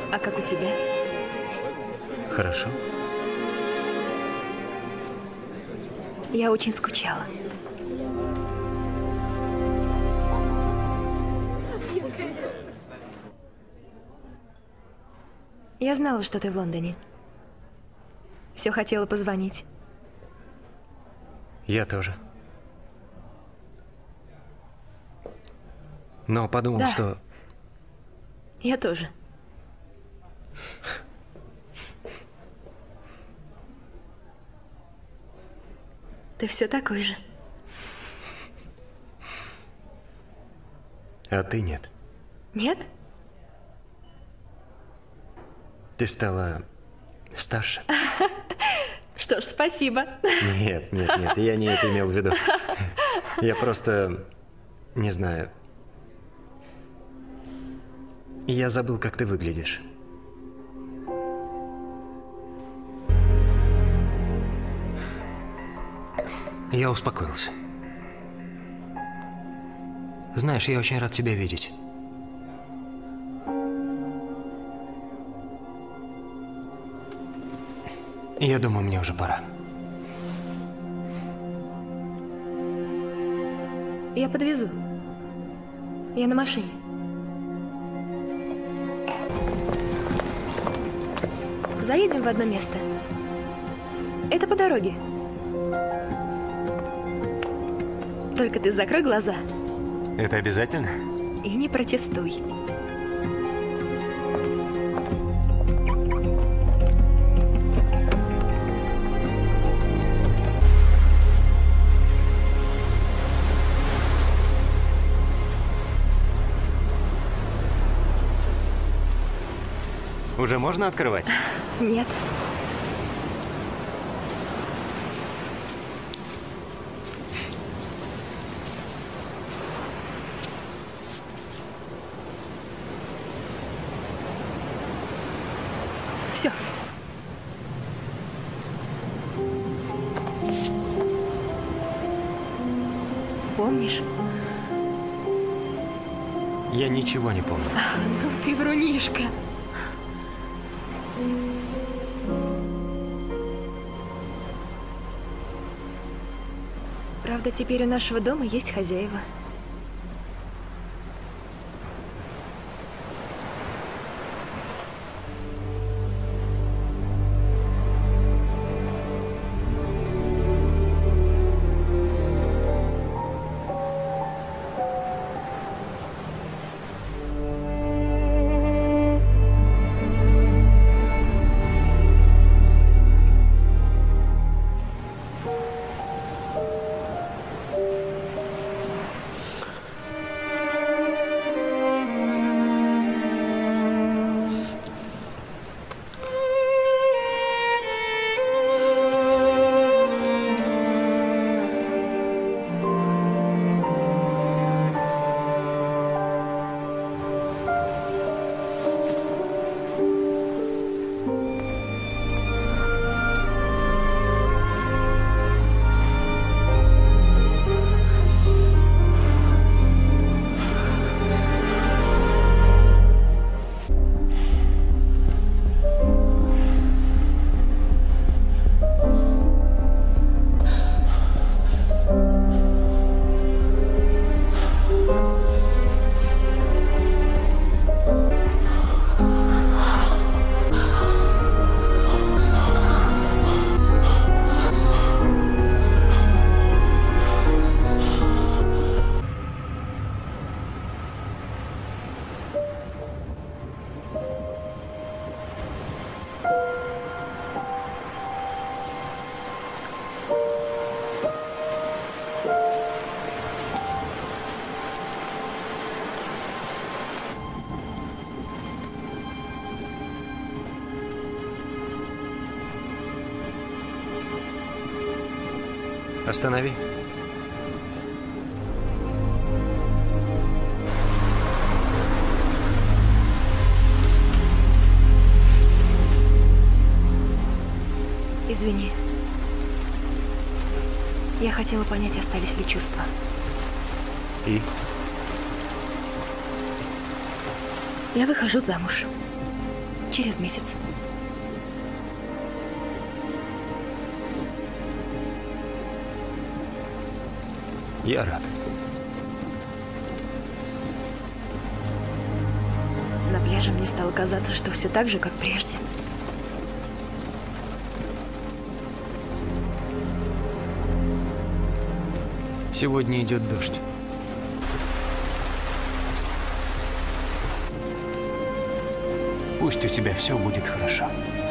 А как у тебя? Хорошо. Я очень скучала. Я знала, что ты в Лондоне. Все хотела позвонить. Я тоже. Но подумал, Да. что... Я тоже. Ты все такой же. А ты нет. Нет? Ты стала старше. Что ж, спасибо. Нет, нет, нет, я не это имел в виду. Я просто... не знаю. Я забыл, как ты выглядишь. Я успокоился. Знаешь, я очень рад тебя видеть. Я думаю, мне уже пора. Я подвезу. Я на машине. Заедем в одно место. Это по дороге. Только ты закрой глаза. Это обязательно? И не протестуй. Уже можно открывать? Нет. Все. Помнишь? Я ничего не помню. Ну ты врунишка. Правда, теперь у нашего дома есть хозяева. Останови. Извини. Я хотела понять, остались ли чувства. И? Я выхожу замуж. через месяц. Я рад. На пляже мне стало казаться, что все так же, как прежде. Сегодня идет дождь. Пусть у тебя все будет хорошо.